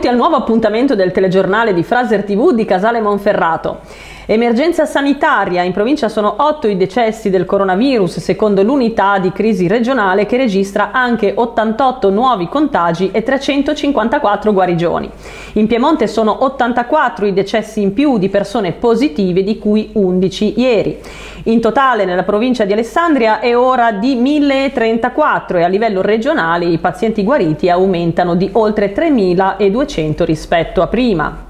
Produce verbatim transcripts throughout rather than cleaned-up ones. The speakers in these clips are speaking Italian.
Benvenuti al nuovo appuntamento del telegiornale di Fraser tivù di Casale Monferrato. Emergenza sanitaria, in provincia sono otto i decessi del coronavirus secondo l'unità di crisi regionale che registra anche ottantotto nuovi contagi e trecentocinquantaquattro guarigioni. In Piemonte sono ottantaquattro i decessi in più di persone positive, di cui undici ieri. In totale nella provincia di Alessandria è ora di milletrentaquattro e a livello regionale i pazienti guariti aumentano di oltre tremiladuecento rispetto a prima.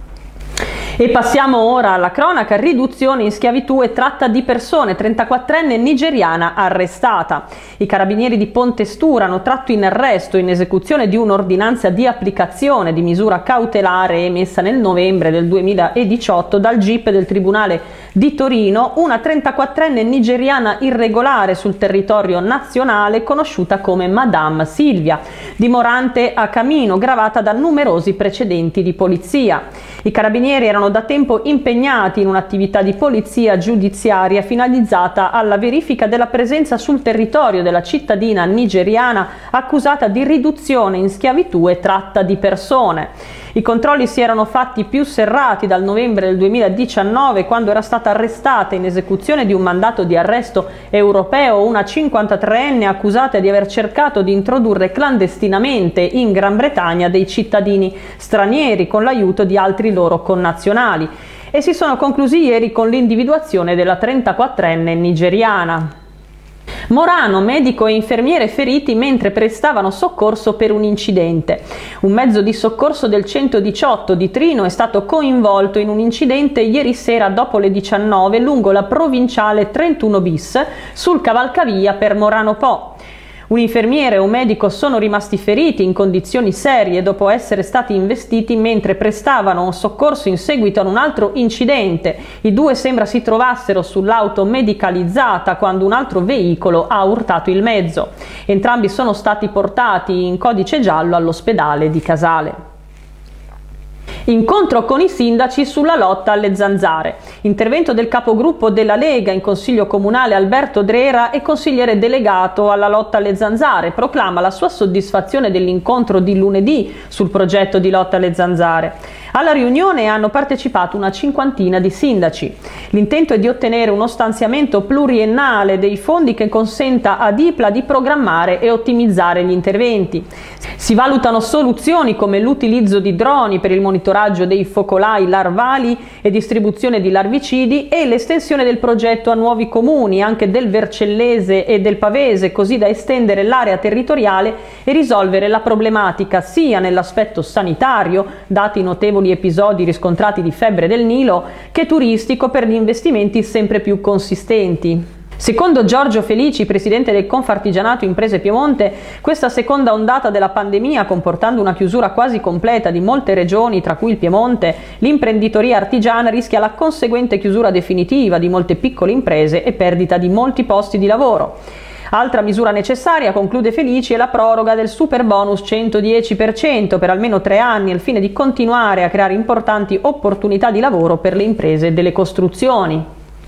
E passiamo ora alla cronaca: riduzione in schiavitù e tratta di persone, trentaquattrenne nigeriana arrestata. I carabinieri di Pontestura hanno tratto in arresto, in esecuzione di un'ordinanza di applicazione di misura cautelare emessa nel novembre del duemiladiciotto dal G I P del Tribunale di Torino, una trentaquattrenne nigeriana irregolare sul territorio nazionale conosciuta come Madame Silvia, dimorante a Camino, gravata da numerosi precedenti di polizia. I carabinieri erano da tempo impegnati in un'attività di polizia giudiziaria finalizzata alla verifica della presenza sul territorio della cittadina nigeriana accusata di riduzione in schiavitù e tratta di persone. I controlli si erano fatti più serrati dal novembre del duemiladiciannove, quando era stata arrestata in esecuzione di un mandato di arresto europeo una cinquantatreenne accusata di aver cercato di introdurre clandestinamente in Gran Bretagna dei cittadini stranieri con l'aiuto di altri loro connazionali, e si sono conclusi ieri con l'individuazione della trentaquattrenne nigeriana. Morano, medico e infermiere feriti mentre prestavano soccorso per un incidente. Un mezzo di soccorso del centodiciotto di Trino è stato coinvolto in un incidente ieri sera dopo le diciannove lungo la provinciale trentuno bis sul cavalcavia per Morano Po. Un infermiere e un medico sono rimasti feriti in condizioni serie dopo essere stati investiti mentre prestavano soccorso in seguito ad un altro incidente. I due sembra si trovassero sull'auto medicalizzata quando un altro veicolo ha urtato il mezzo. Entrambi sono stati portati in codice giallo all'ospedale di Casale. Incontro con i sindaci sulla lotta alle zanzare. Intervento del capogruppo della Lega in Consiglio Comunale Alberto Drera e consigliere delegato alla lotta alle zanzare. Proclama la sua soddisfazione dell'incontro di lunedì sul progetto di lotta alle zanzare. Alla riunione hanno partecipato una cinquantina di sindaci. L'intento è di ottenere uno stanziamento pluriennale dei fondi che consenta ad I P L A di programmare e ottimizzare gli interventi. Si valutano soluzioni come l'utilizzo di droni per il monitoraggio dei focolai larvali e distribuzione di larvicidi e l'estensione del progetto a nuovi comuni, anche del Vercellese e del Pavese, così da estendere l'area territoriale e risolvere la problematica sia nell'aspetto sanitario, dati i notevoli episodi riscontrati di febbre del Nilo, che turistico per gli investimenti sempre più consistenti. Secondo Giorgio Felici, presidente del Confartigianato Imprese Piemonte, questa seconda ondata della pandemia, comportando una chiusura quasi completa di molte regioni, tra cui il Piemonte, l'imprenditoria artigiana rischia la conseguente chiusura definitiva di molte piccole imprese e perdita di molti posti di lavoro. Altra misura necessaria, conclude Felici, è la proroga del super bonus centodieci per cento per almeno tre anni al fine di continuare a creare importanti opportunità di lavoro per le imprese delle costruzioni.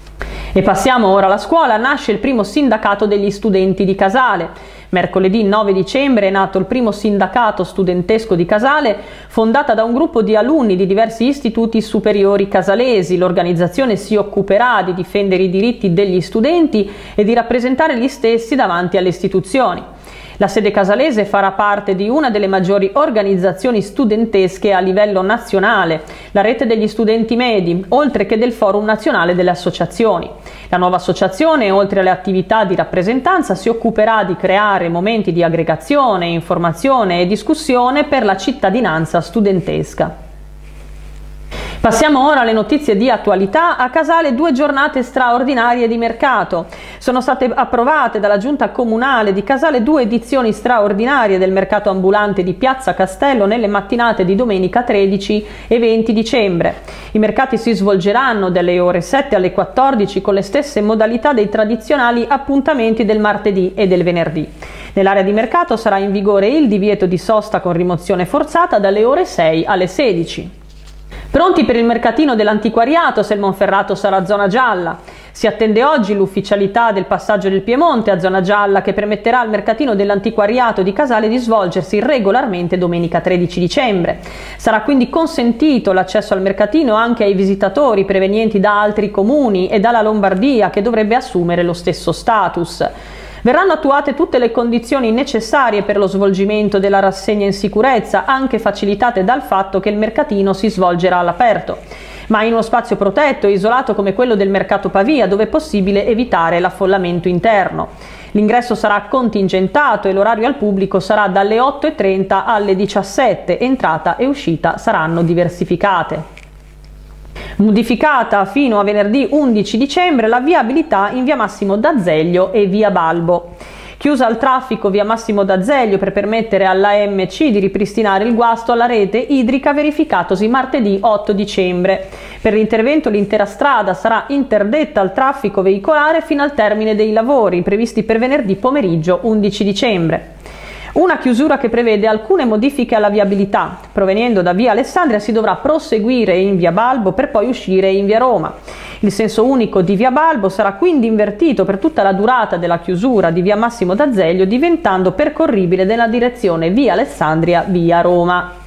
E passiamo ora alla scuola. Nasce il primo sindacato degli studenti di Casale. Mercoledì nove dicembre è nato il primo sindacato studentesco di Casale, fondata da un gruppo di alunni di diversi istituti superiori casalesi. L'organizzazione si occuperà di difendere i diritti degli studenti e di rappresentare gli stessi davanti alle istituzioni. La sede casalese farà parte di una delle maggiori organizzazioni studentesche a livello nazionale, la Rete degli Studenti Medi, oltre che del Forum Nazionale delle Associazioni. La nuova associazione, oltre alle attività di rappresentanza, si occuperà di creare momenti di aggregazione, informazione e discussione per la cittadinanza studentesca. Passiamo ora alle notizie di attualità. A Casale due giornate straordinarie di mercato. Sono state approvate dalla Giunta Comunale di Casale due edizioni straordinarie del mercato ambulante di Piazza Castello nelle mattinate di domenica tredici e venti dicembre. I mercati si svolgeranno dalle ore sette alle quattordici con le stesse modalità dei tradizionali appuntamenti del martedì e del venerdì. Nell'area di mercato sarà in vigore il divieto di sosta con rimozione forzata dalle ore sei alle sedici. Pronti per il mercatino dell'antiquariato se il Monferrato sarà zona gialla. Si attende oggi l'ufficialità del passaggio del Piemonte a zona gialla che permetterà al mercatino dell'antiquariato di Casale di svolgersi regolarmente domenica tredici dicembre. Sarà quindi consentito l'accesso al mercatino anche ai visitatori provenienti da altri comuni e dalla Lombardia, che dovrebbe assumere lo stesso status. Verranno attuate tutte le condizioni necessarie per lo svolgimento della rassegna in sicurezza, anche facilitate dal fatto che il mercatino si svolgerà all'aperto, ma in uno spazio protetto e isolato come quello del Mercato Pavia, dove è possibile evitare l'affollamento interno. L'ingresso sarà contingentato e l'orario al pubblico sarà dalle otto e trenta alle diciassette, entrata e uscita saranno diversificate. Modificata fino a venerdì undici dicembre la viabilità in via Massimo d'Azeglio e via Balbo. Chiusa al traffico via Massimo d'Azeglio per permettere all'A M C di ripristinare il guasto alla rete idrica verificatosi martedì otto dicembre. Per l'intervento l'intera strada sarà interdetta al traffico veicolare fino al termine dei lavori previsti per venerdì pomeriggio undici dicembre. Una chiusura che prevede alcune modifiche alla viabilità. Provenendo da via Alessandria si dovrà proseguire in via Balbo per poi uscire in via Roma. Il senso unico di via Balbo sarà quindi invertito per tutta la durata della chiusura di via Massimo d'Azeglio, diventando percorribile nella direzione via Alessandria via Roma.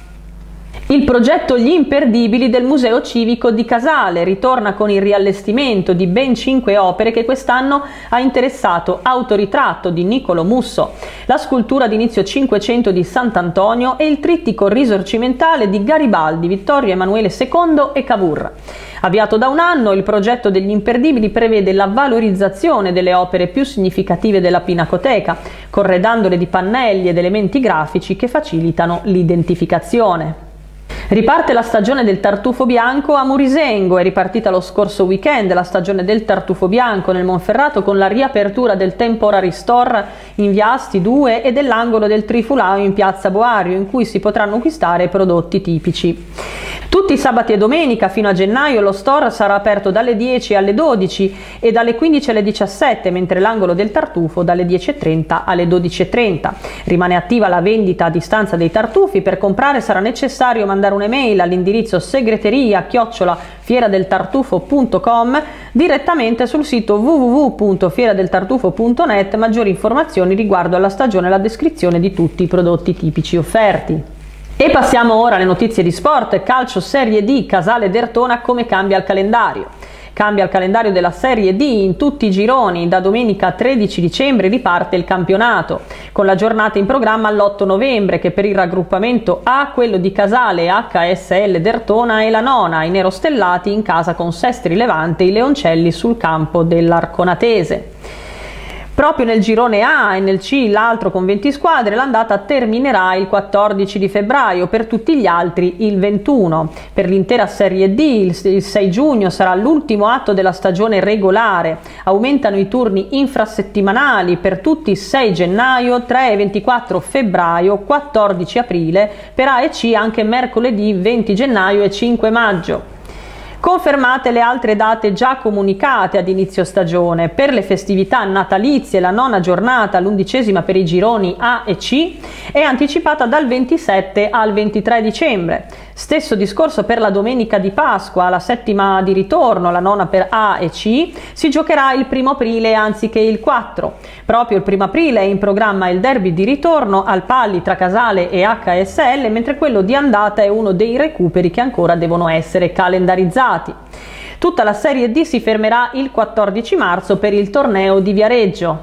Il progetto Gli Imperdibili del Museo Civico di Casale ritorna con il riallestimento di ben cinque opere che quest'anno ha interessato: Autoritratto di Niccolò Musso, la scultura d'inizio Cinquecento di Sant'Antonio e il trittico risorgimentale di Garibaldi, Vittorio Emanuele secondo e Cavour. Avviato da un anno, il progetto degli Imperdibili prevede la valorizzazione delle opere più significative della Pinacoteca, corredandole di pannelli ed elementi grafici che facilitano l'identificazione. Riparte la stagione del tartufo bianco a Murisengo. È ripartita lo scorso weekend la stagione del tartufo bianco nel Monferrato con la riapertura del Temporary Store in via Asti due e dell'angolo del Trifulao in piazza Boario, in cui si potranno acquistare prodotti tipici. Tutti i sabati e domenica fino a gennaio lo store sarà aperto dalle dieci alle dodici e dalle quindici alle diciassette, mentre l'angolo del tartufo dalle dieci e trenta alle dodici e trenta. Rimane attiva la vendita a distanza dei tartufi. Per comprare sarà necessario mandare un'email all'indirizzo segreteria chiocciola fieradeltartufo punto com, direttamente sul sito w w w punto fieradeltartufo punto net. Maggiori informazioni riguardo alla stagione e la descrizione di tutti i prodotti tipici offerti. E passiamo ora alle notizie di sport. Calcio Serie D, Casale Dertona, come cambia il calendario. Cambia il calendario della Serie D in tutti i gironi. Da domenica tredici dicembre riparte il campionato, con la giornata in programma l'otto novembre, che per il raggruppamento A, quello di Casale H S L Dertona, è la nona, i nerostellati in casa con Sestri Levante, i leoncelli sul campo dell'Arconatese. Proprio nel girone A e nel C, l'altro con venti squadre, l'andata terminerà il quattordici di febbraio, per tutti gli altri il ventuno. Per l'intera Serie D il sei giugno sarà l'ultimo atto della stagione regolare. Aumentano i turni infrasettimanali per tutti sei gennaio, tre e ventiquattro febbraio, quattordici aprile, per A e C anche mercoledì venti gennaio e cinque maggio. Confermate le altre date già comunicate ad inizio stagione. Per le festività natalizie la nona giornata, l'undicesima per i gironi A e C, è anticipata dal ventisette al ventitré dicembre. Stesso discorso per la domenica di Pasqua, la settima di ritorno, la nona per A e C, si giocherà il primo aprile anziché il quattro. Proprio il primo aprile è in programma il derby di ritorno al Palli tra Casale e H S L, mentre quello di andata è uno dei recuperi che ancora devono essere calendarizzati. Tutta la Serie D si fermerà il quattordici marzo per il torneo di Viareggio.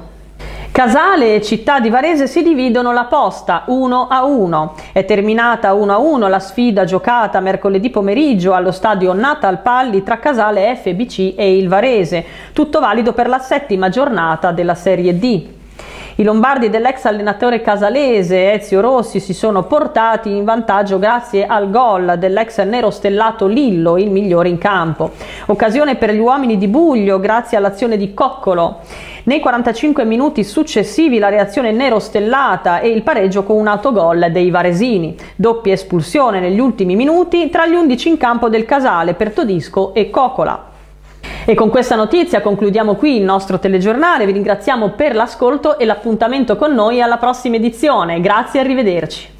Casale e Città di Varese si dividono la posta uno a uno. È terminata uno a uno la sfida giocata mercoledì pomeriggio allo stadio Natal Palli tra Casale F B C e il Varese, tutto valido per la settima giornata della Serie D. I lombardi dell'ex allenatore casalese Ezio Rossi si sono portati in vantaggio grazie al gol dell'ex nerostellato Lillo, il migliore in campo. Occasione per gli uomini di Buglio grazie all'azione di Coccolo. Nei quarantacinque minuti successivi la reazione nerostellata e il pareggio con un autogol dei varesini. Doppia espulsione negli ultimi minuti tra gli undici in campo del Casale per Todisco e Cocola. E con questa notizia concludiamo qui il nostro telegiornale. Vi ringraziamo per l'ascolto e l'appuntamento con noi alla prossima edizione. Grazie e arrivederci.